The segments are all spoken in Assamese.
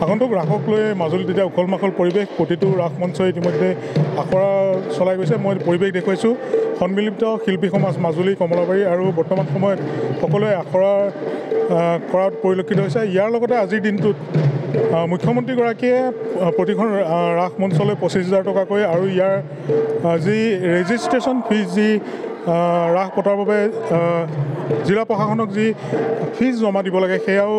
আগন্তুক ৰাসক লৈ মাজুলীত এতিয়া উখল মাখল পৰিৱেশ প্ৰতিটো ৰাস মঞ্চই ইতিমধ্যে আখৰা চলাই গৈছে মই পৰিৱেশ দেখুৱাইছোঁ সন্মিলিত শিল্পী সমাজ মাজুলী কমলাবাৰী আৰু বৰ্তমান সময়ত সকলোৱে আখৰা কৰাত পৰিলক্ষিত হৈছে ইয়াৰ লগতে আজিৰ দিনটোত মুখ্যমন্ত্ৰীগৰাকীয়ে প্ৰতিখন ৰাস মঞ্চলৈ ২৫,০০০ টকাকৈ আৰু ইয়াৰ যি ৰেজিষ্ট্ৰেশ্যন ফিজ যি ৰাস পতাৰ বাবে জিলা প্ৰশাসনক যি ফিজ জমা দিব লাগে সেয়াও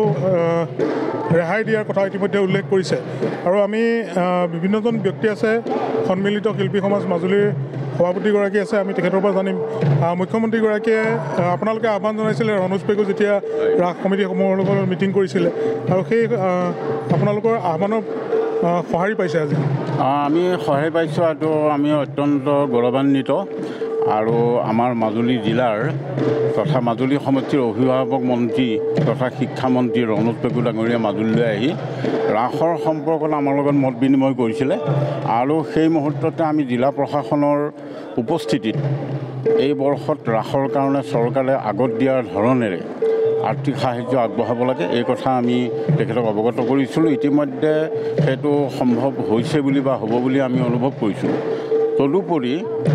ৰেহাই দিয়াৰ কথা ইতিমধ্যে উল্লেখ কৰিছে আৰু আমি বিভিন্নজন ব্যক্তি আছে সন্মিলিত শিল্পী সমাজ মাজুলীৰ সভাপতিগৰাকী আছে আমি তেখেতৰ পৰা জানিম মুখ্যমন্ত্ৰীগৰাকীয়ে আপোনালোকে আহ্বান জনাইছিলে ৰনোজ পেগু যেতিয়া ৰাস কমিটিসমূহৰ লগত মিটিং কৰিছিলে আৰু সেই আপোনালোকৰ আহ্বানৰ সঁহাৰি পাইছে আজি আমি সহায় পাইছোঁ আৰু আমি অত্যন্ত গৌৰৱান্বিত আৰু আমাৰ মাজুলী জিলাৰ তথা মাজুলী সমষ্টিৰ অভিভাৱক মন্ত্ৰী তথা শিক্ষামন্ত্ৰী ৰনোজ পেগু ডাঙৰীয়া মাজুলীলৈ আহি ৰাসৰ সম্পৰ্কত আমাৰ লগত মত বিনিময় কৰিছিলে আৰু সেই মুহূৰ্ততে আমি জিলা প্ৰশাসনৰ উপস্থিতিত এই বৰ্ষত ৰাসৰ কাৰণে চৰকাৰে আগত দিয়াৰ ধৰণেৰে আৰ্থিক সাহায্য আগবঢ়াব লাগে এই কথা আমি তেখেতক অৱগত কৰিছিলোঁ ইতিমধ্যে সেইটো সম্ভৱ হৈছে বুলি বা হ'ব বুলি আমি অনুভৱ কৰিছোঁ তদুপৰি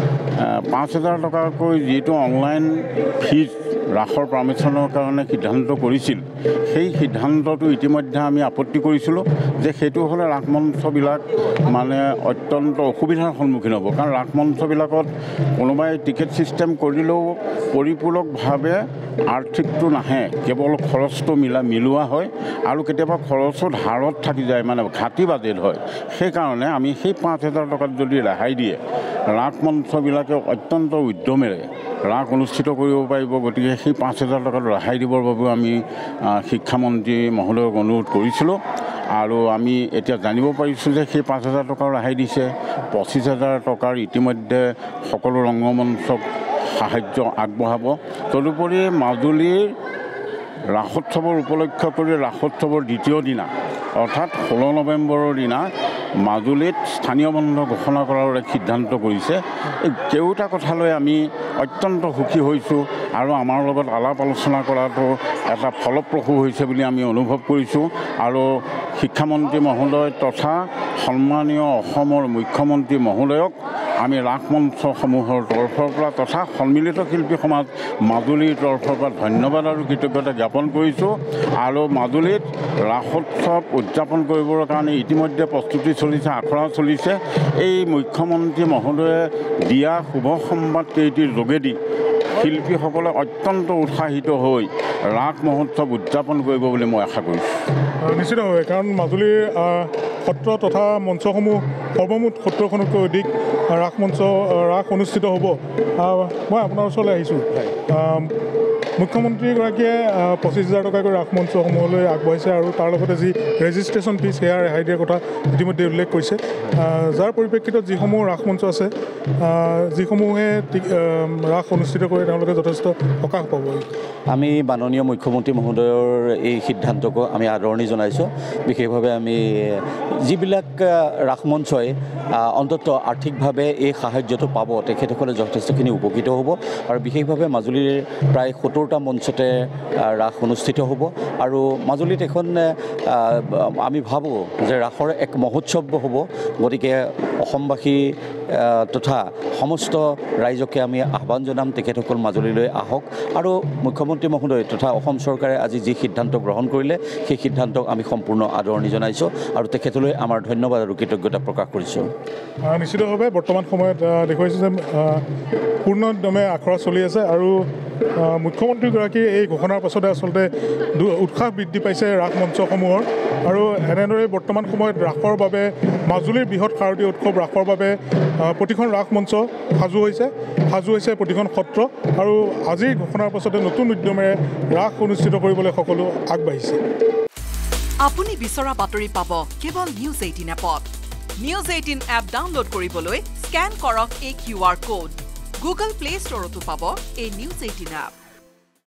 ৫,০০০ টকাকৈ যিটো অনলাইন ফিজ ৰাসৰ পাৰ্মিশ্যনৰ কাৰণে সিদ্ধান্ত কৰিছিল সেই সিদ্ধান্তটো ইতিমধ্যে আমি আপত্তি কৰিছিলোঁ যে সেইটো হ'লে ৰাস মঞ্চবিলাক মানে অত্যন্ত অসুবিধাৰ সন্মুখীন হ'ব কাৰণ ৰাস মঞ্চবিলাকত কোনোবাই টিকেট ছিষ্টেম কৰিলেও পৰিপূৰকভাৱে আৰ্থিকটো নাহে কেৱল খৰচটো মিলোৱা হয় আৰু কেতিয়াবা খৰচো ধাৰত থাকি যায় মানে ঘাটি বাজেট হয় সেইকাৰণে আমি সেই ৫,০০০ টকাত যদি ৰেহাই দিয়ে ৰাস মঞ্চবিলাকে অত্যন্ত উদ্যমেৰে ৰাস অনুষ্ঠিত কৰিব পাৰিব গতিকে সেই ৫,০০০ টকাত ৰেহাই দিবৰ বাবেও আমি শিক্ষামন্ত্ৰী মহোদয়ক অনুৰোধ কৰিছিলোঁ আৰু আমি এতিয়া জানিব পাৰিছোঁ যে সেই ৫,০০০ টকাৰ ৰেহাই দিছে ২৫,০০০ টকাৰ ইতিমধ্যে সকলো ৰংগমঞ্চক সাহায্য আগবঢ়াব তদুপৰি মাজুলীৰ ৰাসোৎসৱৰ উপলক্ষ কৰি ৰাসোৎসৱৰ দ্বিতীয় দিনা অৰ্থাৎ ১৬ নৱেম্বৰৰ দিনা মাজুলীত স্থানীয় বন্ধ ঘোষণা কৰাৰ এক সিদ্ধান্ত কৰিছে এই কেইটা কথালৈ আমি অত্যন্ত সুখী হৈছোঁ আৰু আমাৰ লগত আলাপ আলোচনা কৰাটো এটা ফলপ্ৰসূ হৈছে বুলি আমি অনুভৱ কৰিছোঁ আৰু শিক্ষামন্ত্ৰী মহোদয় তথা সন্মানীয় অসমৰ মুখ্যমন্ত্ৰী মহোদয়ক আমি ৰাস মঞ্চসমূহৰ তৰফৰ পৰা তথা সন্মিলিত শিল্পী সমাজ মাজুলীৰ তৰফৰ পৰা ধন্যবাদ আৰু কৃতজ্ঞতা জ্ঞাপন কৰিছোঁ আৰু মাজুলীত ৰাসোৎসৱ উদযাপন কৰিবৰ কাৰণে ইতিমধ্যে প্ৰস্তুতি চলিছে আখৰা চলিছে এই মুখ্যমন্ত্ৰী মহোদয়ে দিয়া শুভ সংবাদ কেইটিৰ যোগেদি শিল্পীসকলে অত্যন্ত উৎসাহিত হৈ ৰাস মহোৎসৱ উদযাপন কৰিব বুলি মই আশা কৰিছোঁ নিশ্চিতভাৱে কাৰণ মাজুলীৰ সত্ৰ তথা মঞ্চসমূহ সৰ্বমুঠ ৭০খনতকৈ অধিক ৰাস অনুষ্ঠিত হ'ব মই আপোনাৰ ওচৰলৈ আহিছোঁ মুখ্যমন্ত্ৰীগৰাকীয়ে ২৫,০০০ টকাকৈ ৰাস মঞ্চসমূহলৈ আগবঢ়াইছে আৰু তাৰ লগতে যি ৰেজিষ্ট্ৰেশ্যন ফিজ সেয়া ৰেহাই দিয়াৰ কথা ইতিমধ্যে উল্লেখ কৰিছে যাৰ পৰিপ্ৰেক্ষিতত যিসমূহ ৰাস মঞ্চ আছে যিসমূহে ৰাস অনুষ্ঠিত কৰে তেওঁলোকে যথেষ্ট সকাহ পাব আমি মাননীয় মুখ্যমন্ত্ৰী মহোদয়ৰ এই সিদ্ধান্তক আমি আদৰণি জনাইছোঁ বিশেষভাৱে আমি যিবিলাক ৰাস মঞ্চই অন্তত আৰ্থিকভাৱে এই সাহায্যটো পাব তেখেতসকলে যথেষ্টখিনি উপকৃত হ'ব আৰু বিশেষভাৱে মাজুলীৰ প্ৰায় ৭০টা মঞ্চতে ৰাস অনুষ্ঠিত হ'ব আৰু মাজুলীত এখন আমি ভাবোঁ যে ৰাসৰ এক মহোৎসৱ হ'ব গতিকে অসমবাসী তথা সমস্ত ৰাইজকে আমি আহ্বান জনাম তেখেতসকল মাজুলীলৈ আহক আৰু মুখ্যমন্ত্ৰী মহোদয় তথা অসম চৰকাৰে আজি যি সিদ্ধান্ত গ্ৰহণ কৰিলে সেই সিদ্ধান্তক আমি সম্পূৰ্ণ আদৰণি জনাইছোঁ আৰু তেখেতলৈ আমাৰ ধন্যবাদ আৰু কৃতজ্ঞতা প্ৰকাশ কৰিছোঁ নিশ্চিতভাৱে বৰ্তমান সময়ত দেখুৱাইছে যে পূৰ্ণদমে আখৰা চলি আছে আৰু মুখ্যমন্ত্ৰীগৰাকীৰ এই ঘোষণাৰ পাছতে আচলতে উৎসাহ বৃদ্ধি পাইছে ৰাস মঞ্চসমূহৰ আৰু এনেদৰে বৰ্তমান সময়ত ৰাসৰ বাবে মাজুলীৰ বৃহৎ শাৰদীয় উৎসৱ ৰাসৰ বাবে প্ৰতিখন ৰাস মঞ্চ সাজু হৈছে প্ৰতিখন সত্ৰ আৰু আজিৰ ঘোষণাৰ পাছতে নতুন উদ্যমেৰে ৰাস অনুষ্ঠিত কৰিবলৈ সকলো আগবাঢ়িছে আপুনি বিচৰা বাতৰি পাব কেৱল News18 এপত News18 এপ ডাউনলোড কৰিবলৈ স্ক্যান কৰক এই QR code Google Play Store তো পাব এই News18 এপ